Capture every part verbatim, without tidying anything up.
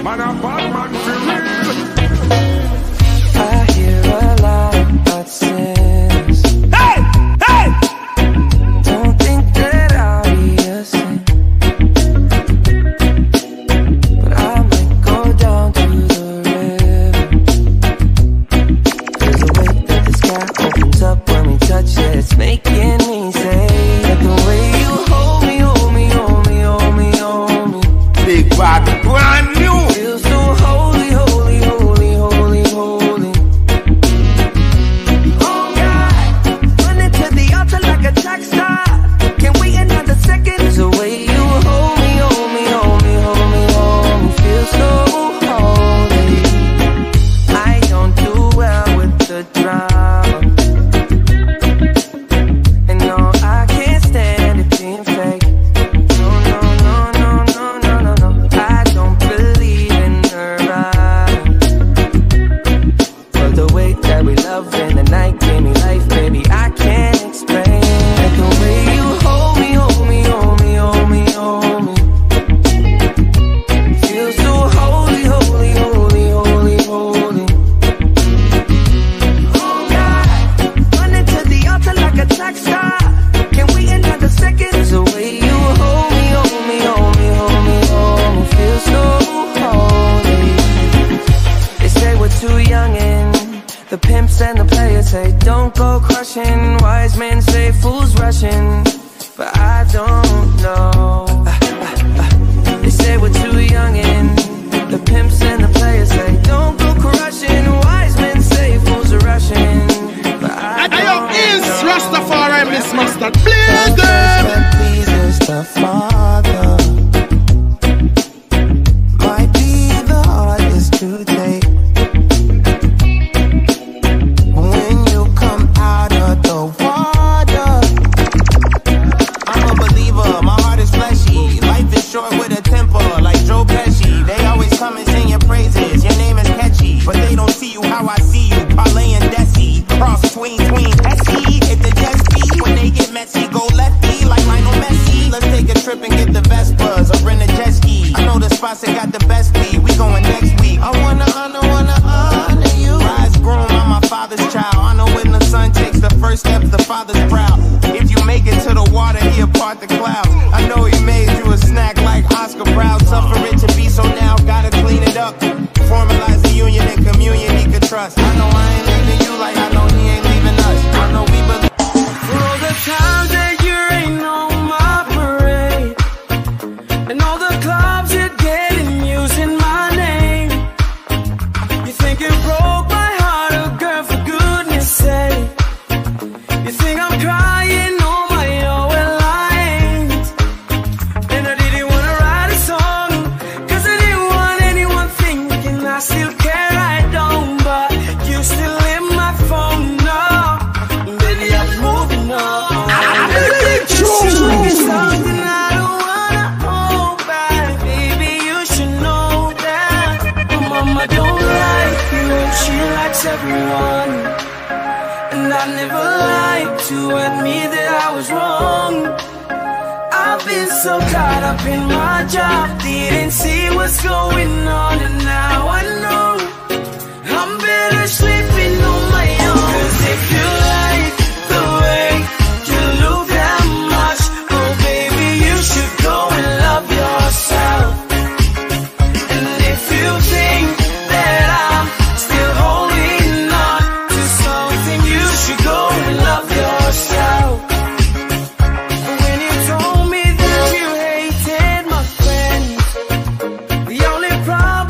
Man a bad man for real. I hear a lot about sins. Hey! Hey! Don't think that I'll be a sin, but I might go down to the river. There's a way that the sky opens up when we touch it. It's making me say that the way you hold me, hold me, hold me, hold me, hold me. Big bad, brand new. Feels so holy, holy, holy, holy, holy. Oh God, running to the altar like a track star. Can't wait another second. There's a way you hold me, hold me, hold me, hold me, hold me. Feel so holy. I don't do well with the drama, and no, I can't stand it being fake. No, no, no, no, no, no, no, no. I don't believe in nirvana, but the way that we love in the night gave me life, baby. I can't explain it. The way you hold me, hold me, hold me, hold me, hold me. Feel so holy, holy, holy, holy, holy. Oh God, running to the altar like a track star. Can't wait another second. There's a way you hold me, hold me, hold me, hold me, hold me. Feel so holy. They say we're too young and the pimps and the players say don't go crushing. Wise men say fools rushing, but I don't know. They say we're too young and the pimps and the players say don't go crushing. Wise men say fools are rushing, but I don't know. Is Rastafari Miss Mustard? Please them. That pleases the Father might be the hardest to take. When you come out of the water, I'm a believer, my heart is fleshy. Life is short with a temper, like Joe Pesci. They always come and sing your praises, your name is catchy, but they don't see you how I see you. Parlay and Desi, cross between tween Essie. Hit the jet ski, when they get messy, go lefty like Lionel Messi. Let's take a trip and get the Vespas or rent a jet ski. I know the spots that got the best weed, we going next week. I wanna honor, wanna honor you. Rise groom, I'm my father's child. I know when the son takes the first step, the father's proud. If you make it to the water, he'll part the clouds. I know he made you a snack like Oscar Proud. Suffer it to be so now, gotta clean it up. Formalize the union and communion he could trust. I know I ain't leaving you like I know he ain't leaving us. I know we believe. For all the times that you ain't on my parade, and all the clubs you're getting using my name. You think you broke my heart, oh girl, for goodness sake. You think I'm crying on my own, well I ain't. And I didn't wanna write a song, cause I didn't want anyone thinking I still care, I don't. But you still in my phone, no. Baby, I'm moving on. It's something I don't wanna hold back. Baby, you should know that my mama don't like you, she likes everyone. And I never like to admit that I was wrong. I've been so caught up in my job, didn't see what's going on, and now I know I'm better sleeping on my own. Cause if you like the way you look that much, oh baby, you should go and love yourself. And if you think that I'm still holding on to something, you should go and love yourself. When you told me that you hated my friends, the only problem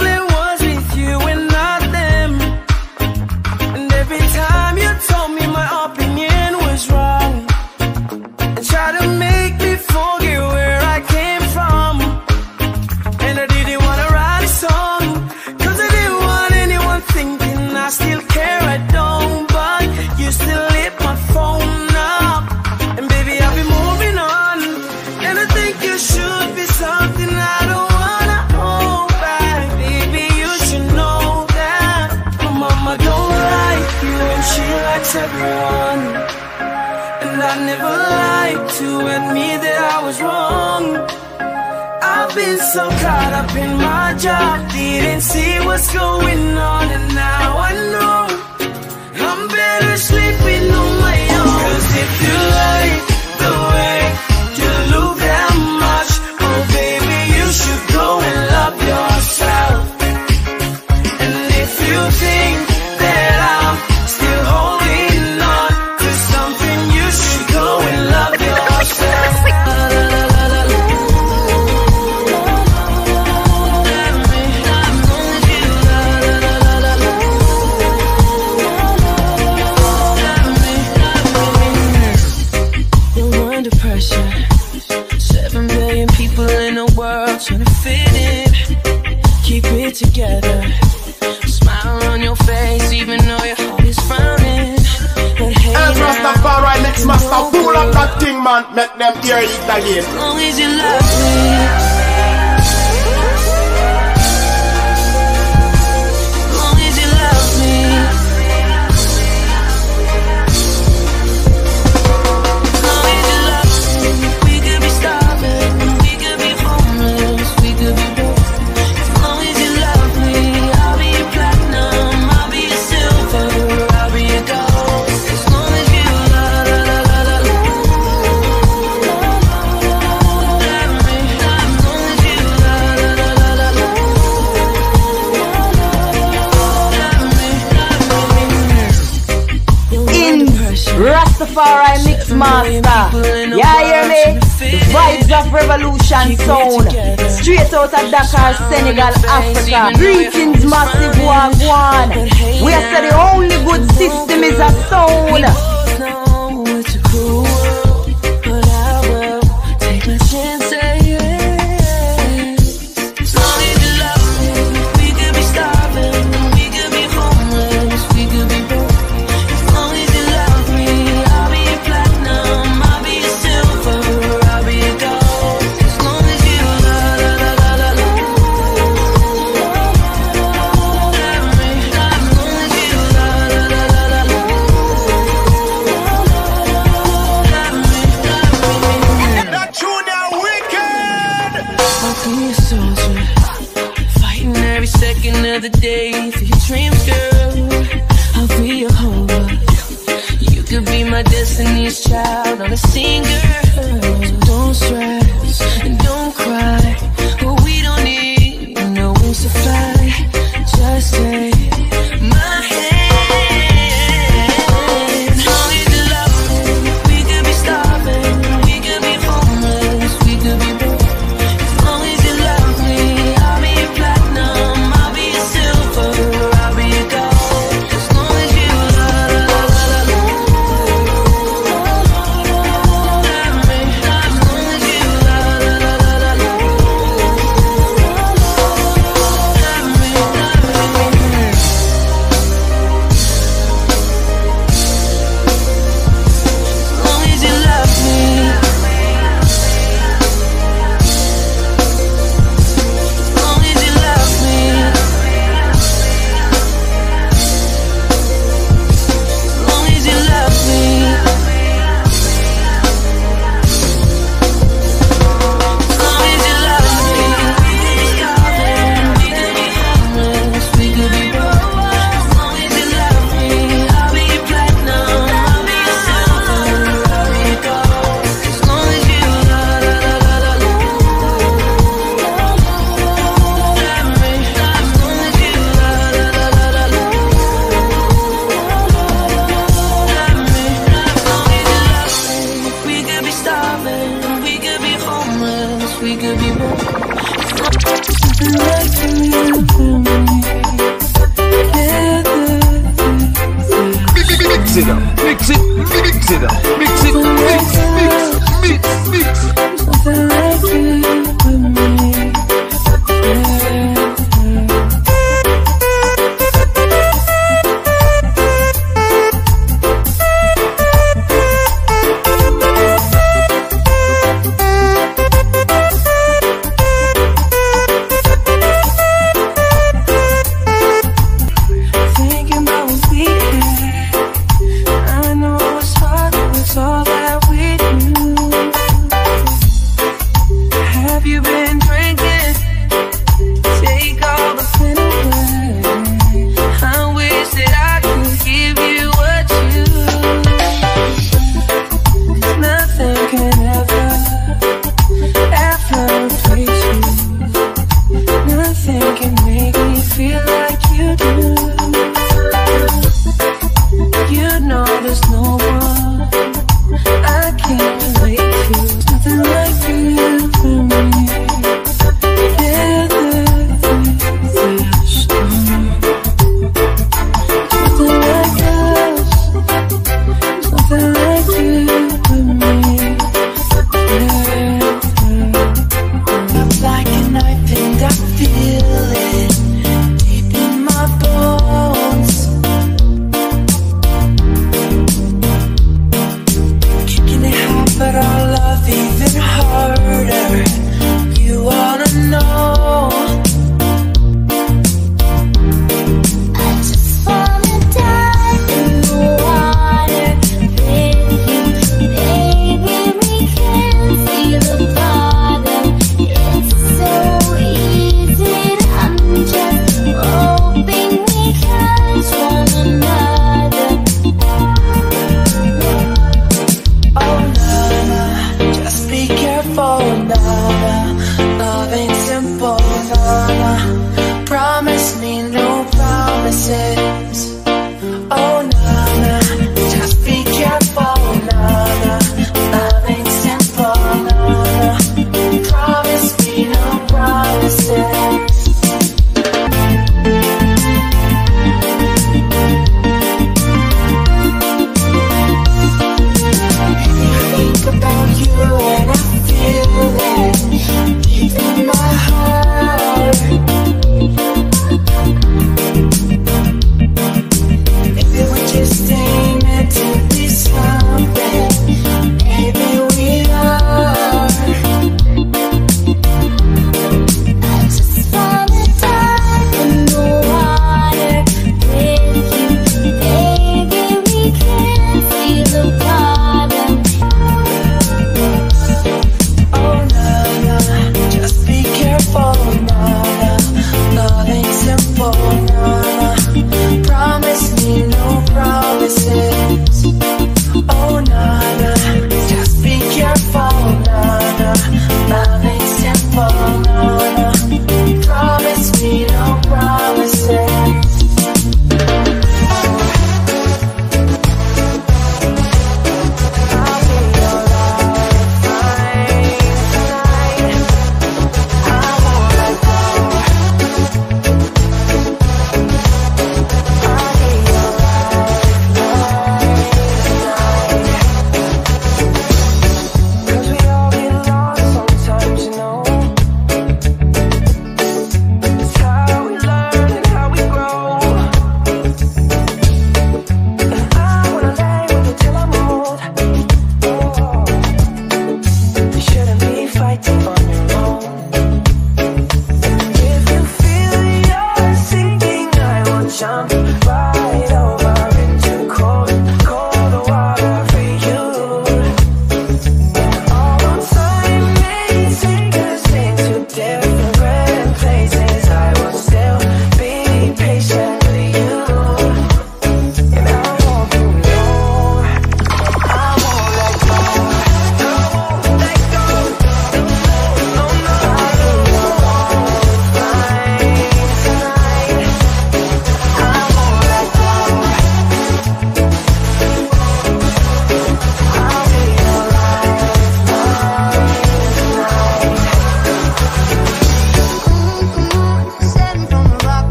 been so caught up in my job, didn't see what's going on, and now I know I'm better sleeping on my own. Cause if you like the way you look that much, oh baby, you should go and love yourself. And if you think that I'm still holding on to something, you should go and love yourself. Seven billion people in the world trying to fit in. Keep it together. Smile on your face even though your heart is frowning. But hey, as Rastafari mix master, pull up that thing, man. Make them hear it again. as long as you love me. As long as you love me. As long as you love me. We could be starving, we could be homeless, we could be broke. As long as you love me, I'll be your platinum, I'll be your silver, I'll be your gold. As long as you love, love, love, love, love me. As long as you love, love, love, love, love me. In Rastafari Mix Master, yeah, hear me? The vibes of revolution sound, straight out of Dakar, Senegal, Africa. Greetings, massive wagwan. We are say the only good system is a sound. No, it's a cruel world, but I will take my chance at you. As long as you love me, we could be starving, we could be homeless, we could be broke. As long as you love me, I'll be your platinum, I'll be your silver, I'll be your gold. As long as you love, love, love, love, love, love me. As long as you love, love, love, love, love, love That junior wicked. I'll be a soldier, fighting every second of the day for your dreams, girl. I'll be your holder. You could be my destiny's child on a singer. So don't stress and don't cry. Oh, we don't need no wings to fly. Just take my hand. As long as you love me, we could be starving, we could be homeless, we could be broke. As long as you love me, I'll be your platinum, I'll be your silver, I'll be your gold. As long as you love, love, love, love, love me. As long as you love, love, love, love, love me. As long as you love me. As long as you love me. As long as you love me. As long as you love me. We could be starving, we could be homeless, we could be broke. As long as you love me, I'll be your platinum, I'll be your silver, I'll be your gold. As long as you love, love, love, love, love, love me. As long as you love, love, love, love, love, love me. As long as you love me, we could be starving, we could be homeless, we could be broke. Mix it up, mix it, mix it up, mix it, mix, mix, mix, mix. Something like you with me. Thinking about what we had, I know it's hard, but it's all that we do.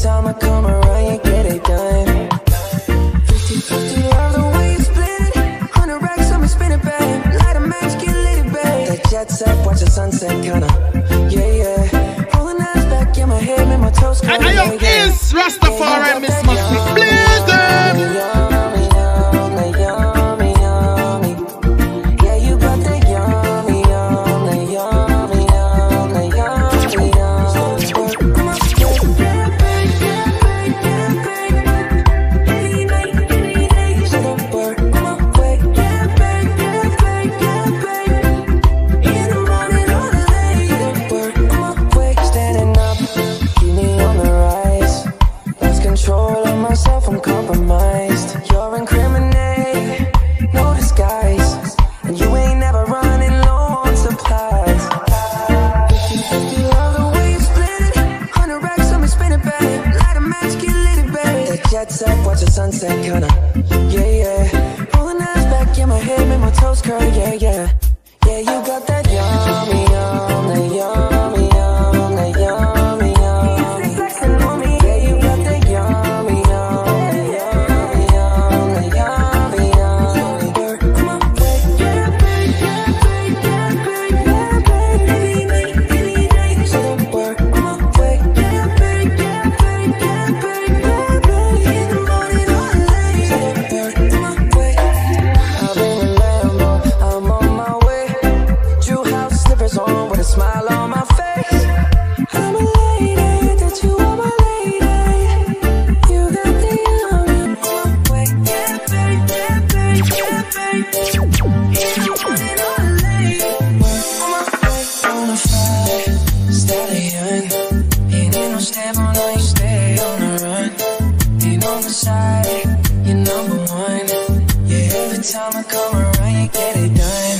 time I come around, you get it done. fifty fifty, love the way you split it. Hundred racks on me, spin it, babe. Light a match, get lit, babe. That jet set, watch the sunset, kinda. Yeah, yeah. Pulling eyes back in my head, make my toes curl. I am is Rastafari, Miss Musty. Please, them. Sunset kinda, yeah, yeah. Pulling eyes back in my head, make my toes curl, yeah, yeah. Yeah, you got that yummy, yum, that yummy, yum, that yummy, yum. Flexing on me, yeah, you got that yummy, yum, that yummy, yum, that yummy, yum. Come on, wait, yeah, babe, yeah, babe, yeah, babe, yeah, babe. Any night, any night, so don't work. Come on, wait, yeah, babe, yeah, babe, yeah, babe, yeah, babe. In the morning. Smile on my face. I'm a lady, that you are my lady. You got the young, way, yeah, babe, yeah, babe, yeah, babe. You want it all late. On my way, on a fire, stallion. Ain't no step on, no, you stay on the run. Ain't on the side, you're number one. Yeah, every time I come around, you get it done.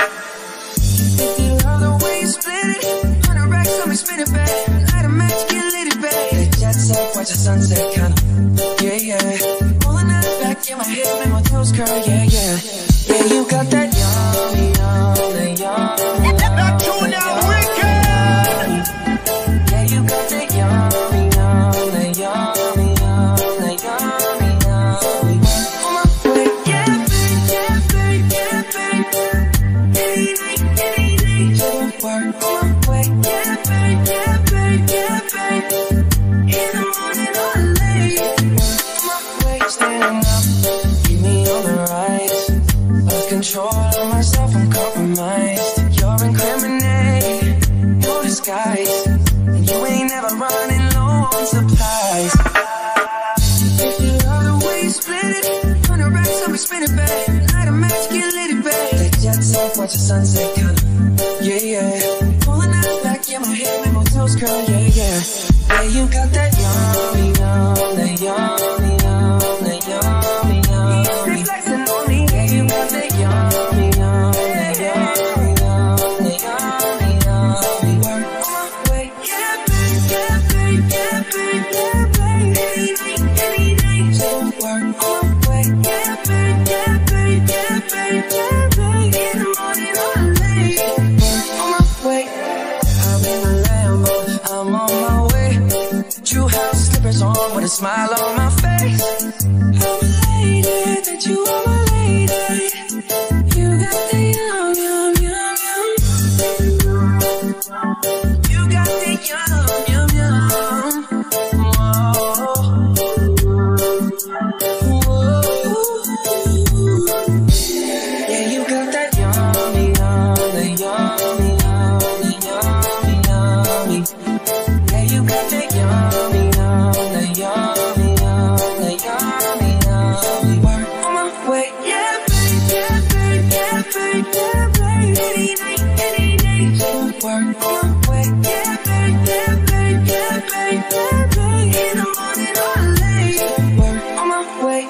Split it, hundred racks on me, spin it, babe. Light a match, get lit, babe. The jet set, watch the sunset, kinda. Yeah, yeah. Pulling eyes back in my head, make my toes curl, yeah, yeah. Yeah, you got that yummy, yum, that yummy, yum. That Junior Wicked. Yeah, you got that yummy, yum, that yummy, yum, that yummy, yum. On my way, yeah, babe, yeah, babe, yeah, babe. Any night, any night, so don't work. On my way, yeah, babe, yeah, babe, yeah, babe. In the morning or late. On my way, standing up, keep me on the rise. Lost control of myself, I'm compromised. You're incriminating, no disguise. And you ain't never running low on supplies. If you love the way you split it, hundred racks on me, spin it, babe. Light a match, get lit, babe. That jet set, watch the sunset, kinda. Yeah, yeah. Pulling eyes back in my head, make my toes curl, yeah, yeah. Yeah, you got that yummy, yum, that yummy, yum, that yummy, yum. Stay flexing on me, yeah, you got that yummy, yum, that yummy, yum, that yummy, yum. Work on my way, yeah, babe, yeah, babe, yeah, babe, yeah, babe. Any night, any night, so work on my way, yeah, babe, yeah, babe, yeah, babe, yeah, babe. In the morning or late. I'm in a Lambo, I'm on my way. True house slippers on with a smile on my face. I'm a lady, that you are my lady. You got the yum, yum, yum, yum. You got the yum, yum, yum. Whoa. Whoa. Yeah, you got that yummy, yum, the yummy, yum, the yummy, yummy. Yeah, you got that yummy, yum, the yummy, yum, the yummy, yummy. Work on my way, yeah, babe, yeah, babe, yeah, babe, yeah, babe. Any night, any day, so work on my way, yeah, babe, yeah, babe, yeah, babe, yeah, babe. In the morning or late, work on my way.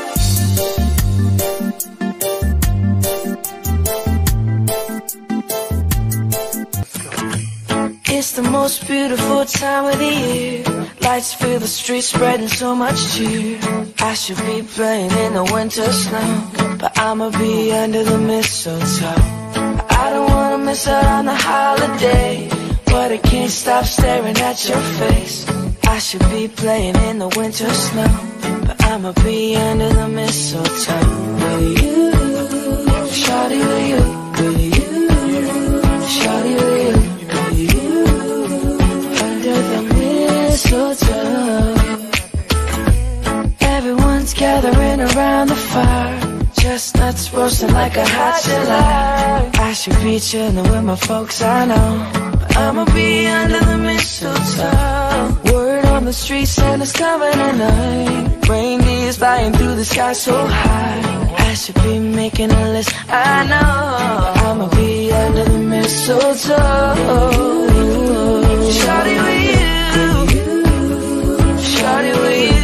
It's the most beautiful time of the year. Lights fill the streets, spreading so much cheer. I should be playing in the winter snow, but I'ma be under the mistletoe. I don't wanna miss out on the holiday, but I can't stop staring at your face. I should be playing in the winter snow, but I'ma be under the mistletoe. With you, shawty, with you, with you, shawty, with you, with you, under the mistletoe. Everyone's gathering around the fire, chestnuts roasting like a hot July. I should be chilling with my folks, I know, but I'ma be under the mistletoe. Word on the street, Santa's coming tonight. Reindeer's flying through the sky so high. I should be making a list, I know, but I'ma be under the mistletoe. Shawty with you, shawty with you,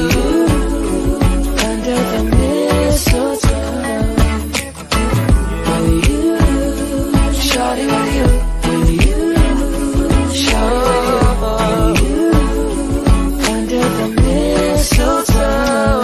under the mistletoe. With you, shawty with you, with you, shawty with you, under the mistletoe.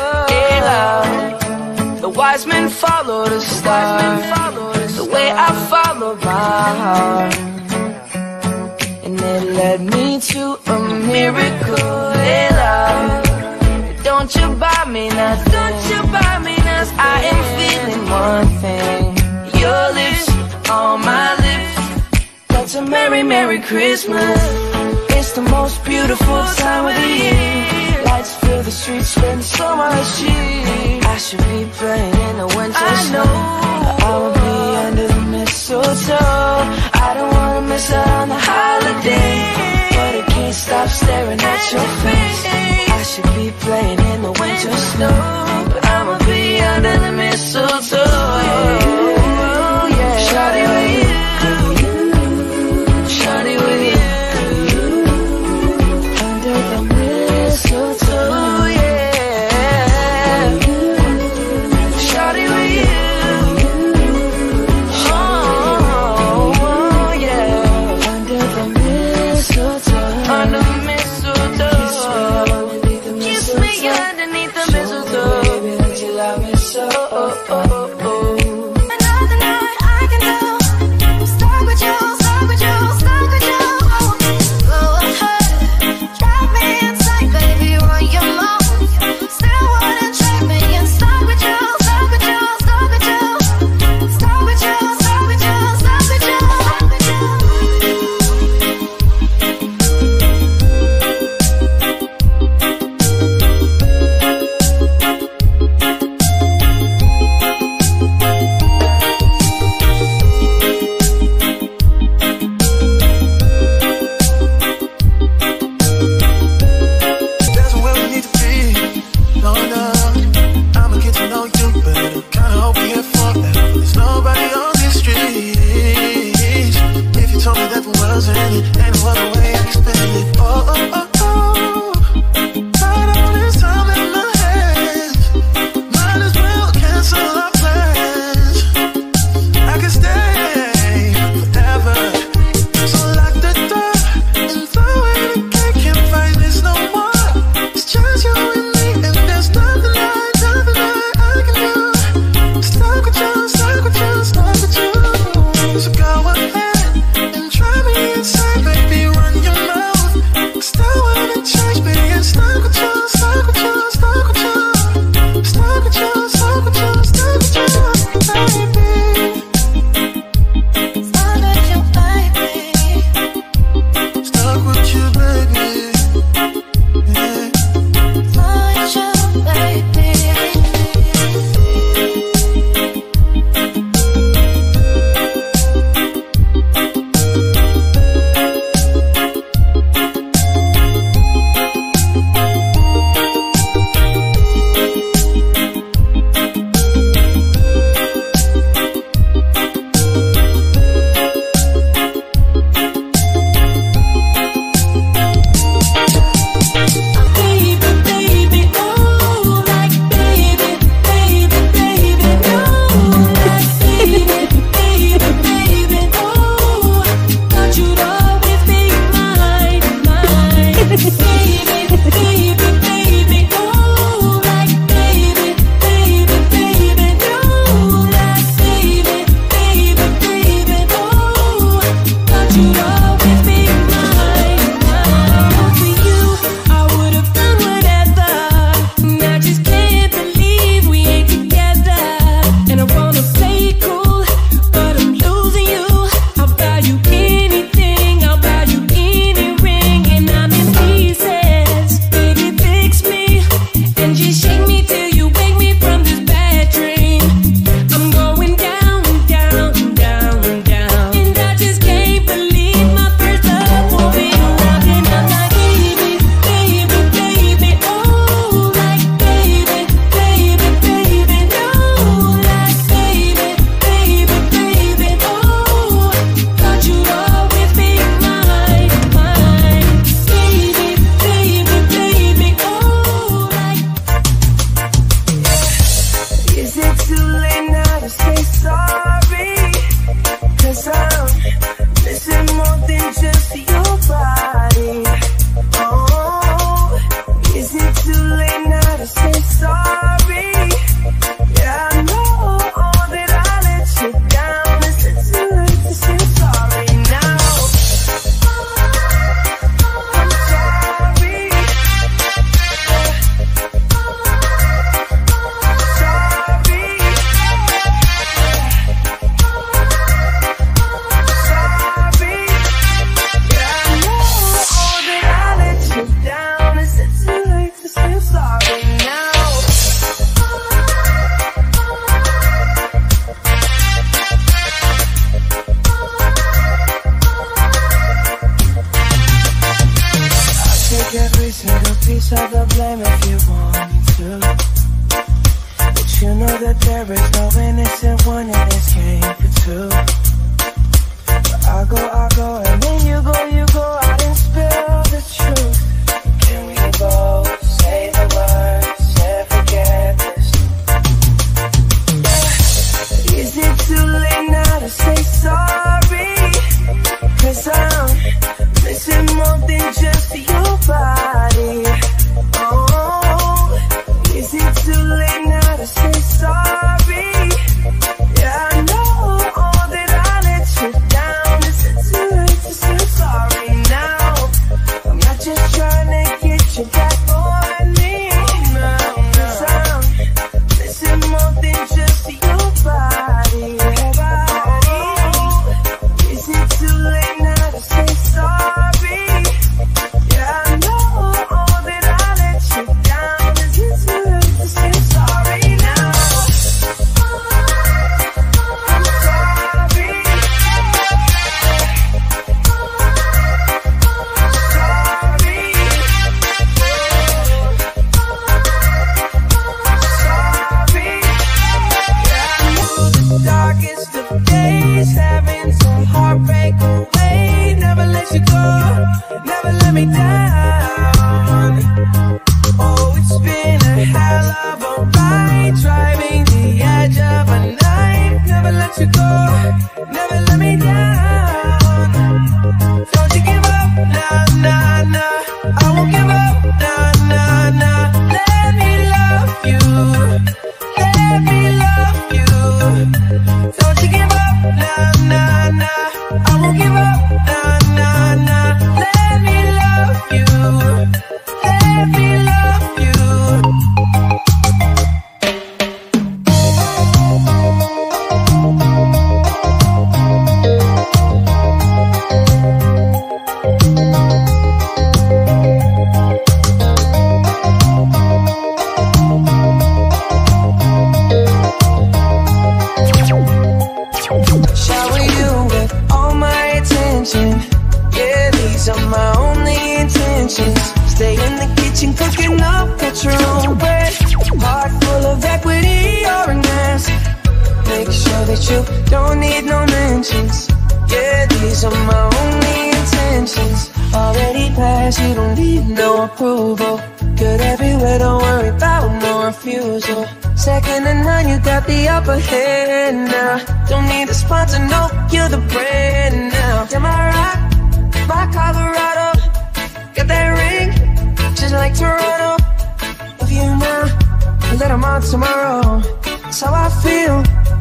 Yeah, the wise men follow the star, the way I follow my heart, and it led me to a miracle. Hey, love, don't you buy me nothing, don't you buy me nothing. I am feeling one thing, your lips on my lips. That's a merry, merry Christmas. It's the most beautiful time of the year. Lights fill the streets, spend so much cheer. I should be playing in the winter snow, but I will be under the mistletoe. I don't wanna miss out on the holiday, but I can't stop staring at your face. I should be playing in the winter snow, but I'ma be under the mistletoe. Yeah. Shawty with you, shawty with you, under the mistletoe. Yeah. piece of the blame if you want me to. But you know that there is no innocent one in this game for two. But I go, I go, and when you go, you go out and spill the truth. Can we both say the words and forget this? Yeah. Is it too late now to say sorry? Cause I'm missing more than just your body. Oh, is it too late now to say sorry? Yeah, I know that I let you down. Is it too late to say sorry now? I'm not just trying to get you back on me. No, cause I'm missing more than just your body. Oh, is it too late now to say sorry? Yeah, I know that I let you down. Is it too late to say sorry now? I'm sorry. Sorry. Yeah, I know the darkest of days, having some heartbreak away. Never let you go, never let me down. Oh, it's been a hell of a ride, driving the edge of a knife. Never let you go, never let me down. Don't you give up, nah, nah, nah. I won't give up, nah, nah, nah. Let me love you, let me love you. Don't you give up, nah, nah, nah. I won't give up, nah, nah, nah. Let me love you, let me love you. Shower you with all my attention. Yeah, these are my only intentions. Stay in the kitchen cooking up at your own bread. Heart full of equity, you're an ass. Make sure that you don't need no mentions. Yeah, these are my only intentions. Already passed, you don't need no approval. Good everywhere, don't worry about no refusal. Second to none, you got the upper hand now. Don't need a sponsor, no, you're the brand now. Am I right? My Colorado, got that ring, just like Toronto. Love you now, let them on tomorrow. That's how I feel.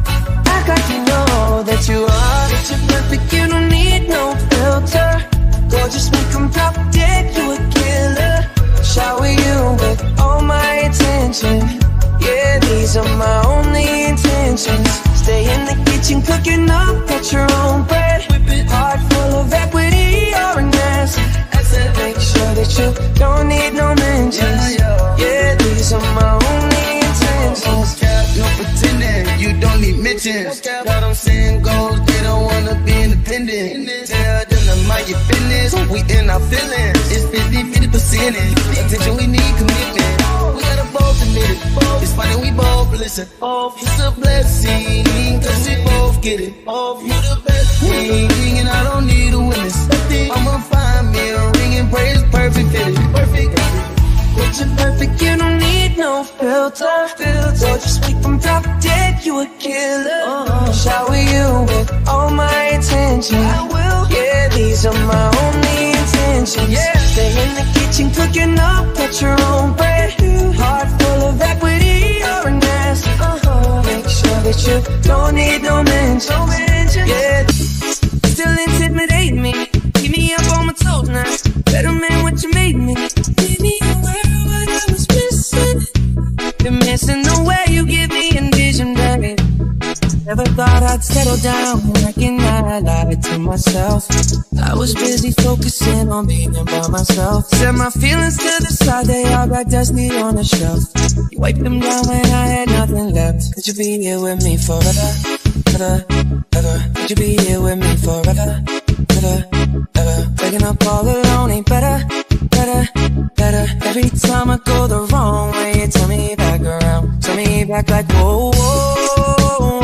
I got to know that you are, that you're perfect, you don't need no filter. Gorgeous, make them drop dead, you a killer. Shower you with all my attention. Yeah, these are my only intentions. Stay in the kitchen cooking up at your own bread. Heart full of equity, you're an ass. Make sure that you don't need no mentions. Yeah, these are my only intentions. No pretending, you don't need mentions. Got them saying goals, they don't wanna be independent. Tell them to mind your business, we in our feelings. It's fifty fifty percentage. Attention, we need commitment. We gotta both admit it. It's funny, we both listen. It's a blessing, cause we both get it. You the best thing, and I don't need a witness. I'ma find me a ring and pray it's perfect fit. Perfect. But you're perfect, you don't need no filter. So just speak from drop dead, you a killer. uh, Shower you with all my attention. I will. Yeah, these are my only intentions. Yeah. Stay in the kitchen cooking up at your own bread. Heart full of equity, you're an ass. uh-huh. Make sure that you don't need no mentions. Yeah. Still intimidate me, keep me up on my toes now. Better man what you made me. Give me a world what I was missing. Been missing the way you give me envision, baby. Never thought I'd settle down, reckon I lied to myself. I was busy focusing on being by myself. Set my feelings to the side, they all got dusty on the shelf. You wiped them down when I had nothing left. Could you be here with me forever, ever, ever? Could you be here with me forever, ever, ever? Waking up all alone ain't better, better, better. Every time I go the wrong way, you turn me back around. Turn me back like whoa, whoa, whoa,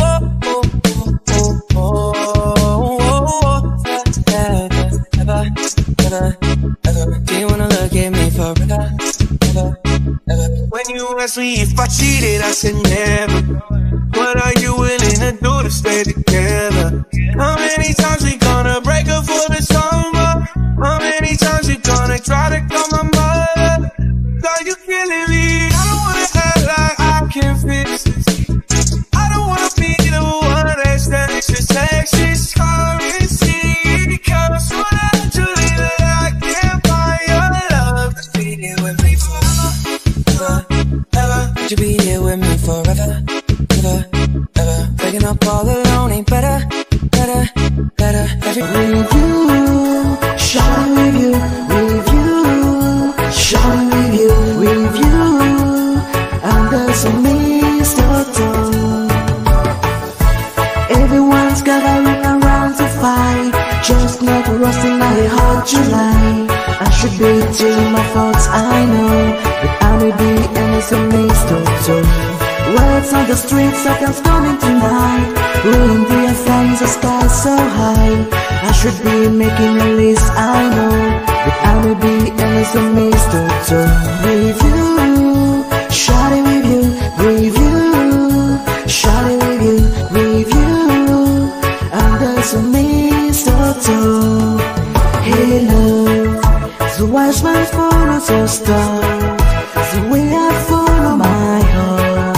whoa, whoa, whoa, whoa. Ever, ever, ever, do you wanna look at me forever? Ever, ever. When you ask me if I cheated, I said never. What are you willing to do to stay together? How many times we gonna break up for the summer? How many times you gonna try to call my mother? Are you killing me? I don't wanna act like I can fix this. I don't wanna be the one that's that's just sexist currency. Because when I truly that I can't find your love. Would you be here with me forever? Ever, ever? Would you be here with me forever? Ever, ever? Waking up all alone ain't better, better, better. Every with you, shine with you, with you, shine with you, with you, under some mistletoe. Everyone's gathering around to fight, just like rust in my heart July. I should be telling my thoughts, I know, but I may be in some mistletoe. Words on the streets like I'm storming tonight, ruin the flames, the sky so high. I should be making a list, I know, but I may be in some mistletoe. With you, shawty with you, with you, shawty with you, with you, under some mistletoe. Hey love, so watch my photos or stars, the way I follow my heart.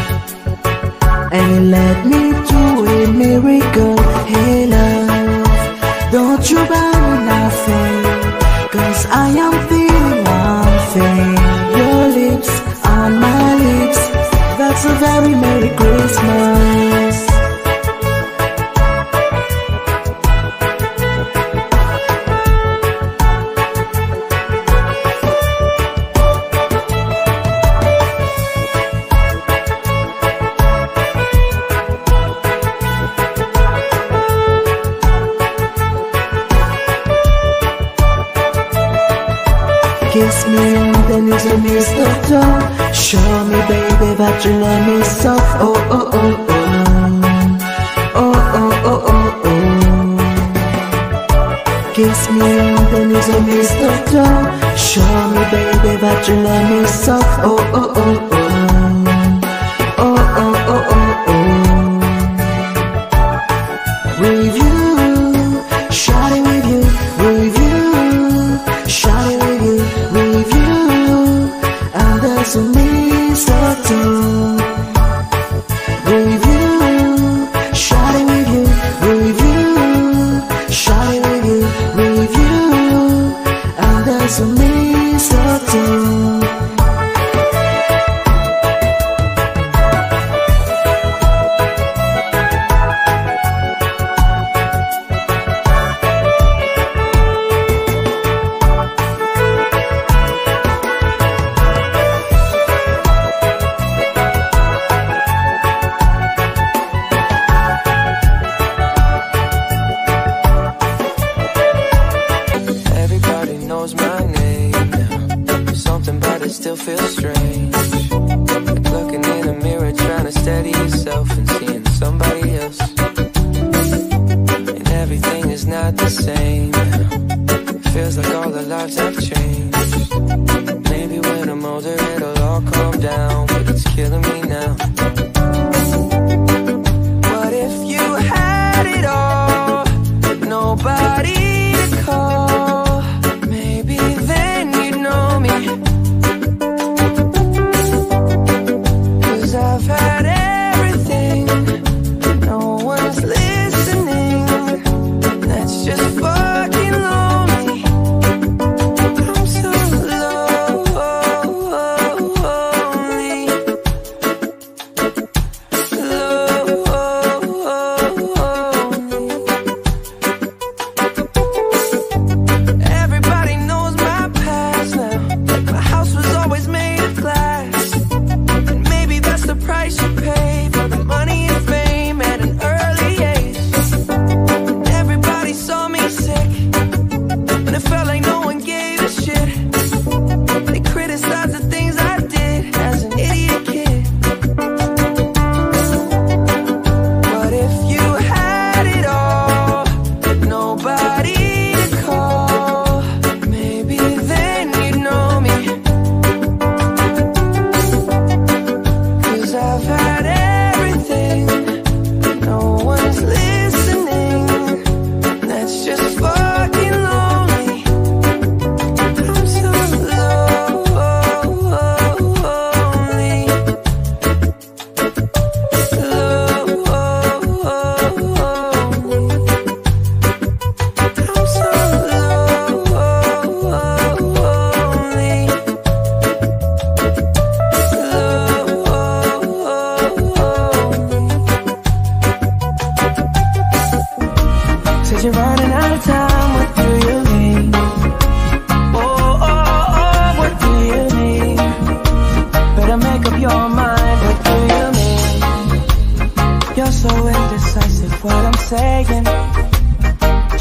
And it led me to a miracle. Hey love, don't you buy me nothing, cause I am feeling one thing. Your lips on my lips, that's a very Merry Christmas. Kiss me and then it's a mistletoe. Show me, baby, that you love me so. Oh, oh, oh, oh. Oh, oh, oh, oh, oh. Kiss me and then it's a mistletoe. Show me, baby, that you love me so. Oh, oh, oh, oh. Oh, oh, oh, oh, oh. With you, shawty with you, with you, shawty with you, with you, and there's a mistletoe. With you, shawty with you, with you, shawty with you, with you, and there's a mistletoe. Just fucking lonely.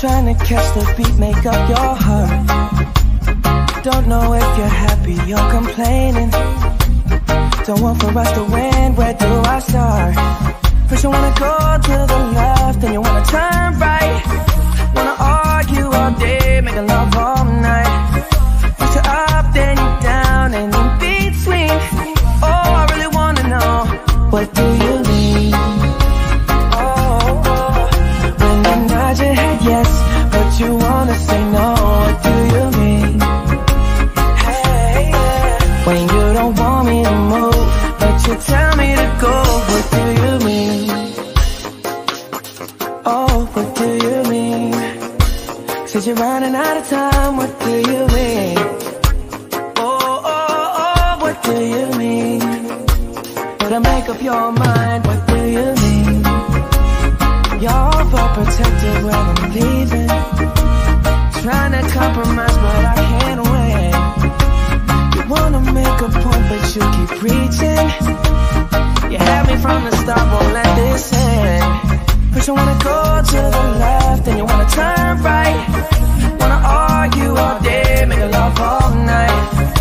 Trying to catch the beat, make up your heart. Don't know if you're happy or complaining. Don't want for us to win, where do I start? First you wanna go to the left, then you wanna turn right. Wanna argue all day, make love all night. First you're up, then you're down, and in between. Oh, I really wanna know, what do you mean? Oh, oh. When you nod your head yes, but you wanna say no, what do you mean? Hey, yeah. When you don't want me to move, but you tell me to go, what do you mean? Oh, what do you mean? Said you're running out of time, what do you mean? Oh, oh, oh, what do you mean? Better make up your mind, what do you mean? You're all protected when I'm leaving. Trying to compromise, but I can't win. You wanna make a point, but you keep preaching. You had me from the start, won't let this end. First you wanna go to the left, then you wanna turn right. Wanna argue all day, make love all night.